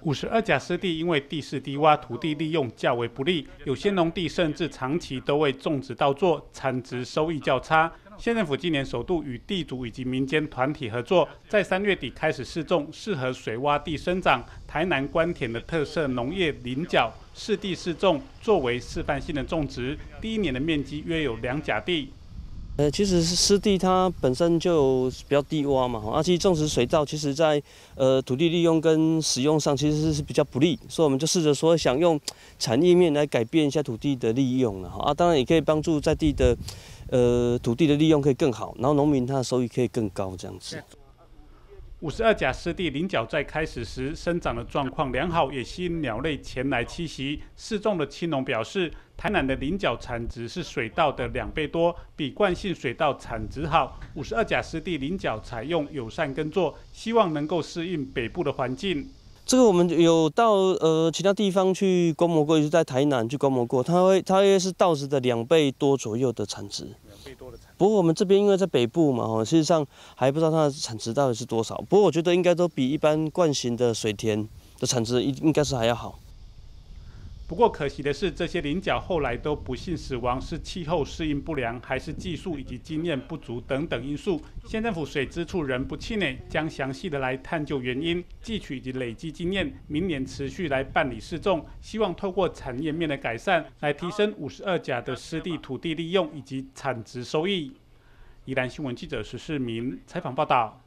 52甲湿地因为地势低洼，土地利用较为不利，有些农地甚至长期都为种植稻作，产值收益较差。县政府今年首度与地主以及民间团体合作，在3月底开始试种适合水洼地生长、台南官田的特色农业菱角，试地试种，作为示范性的种植。第1年的面积约有2甲地。 其实是湿地它本身就比较低洼嘛，其实种植水稻，其实在土地利用跟使用上其实是比较不利，所以我们就试着说想用产业面来改变一下土地的利用了当然也可以帮助在地的土地的利用可以更好，然后农民他的收益可以更高这样子。 52甲湿地菱角在开始时生长的状况良好，也吸引鸟类前来栖息。试种的青农表示，台南的菱角产值是水稻的2倍多，比惯性水稻产值好。52甲湿地菱角采用友善耕作，希望能够适应北部的环境。 这个我们有到其他地方去观摩过，也是在台南去观摩过，它会是稻子的2倍多左右的产值。2倍多的产值。不过我们这边因为在北部嘛，事实上还不知道它的产值到底是多少。不过我觉得应该都比一般惯型的水田的产值应该是还要好。 不过可惜的是，这些菱角后来都不幸死亡，是气候适应不良，还是技术以及经验不足等等因素。县政府水资处仍不气馁，将详细的来探究原因，汲取以及累积经验，明年持续来办理试种，希望透过产业面的改善，来提升52甲的湿地土地利用以及产值收益。宜兰新闻记者石世明采访报道。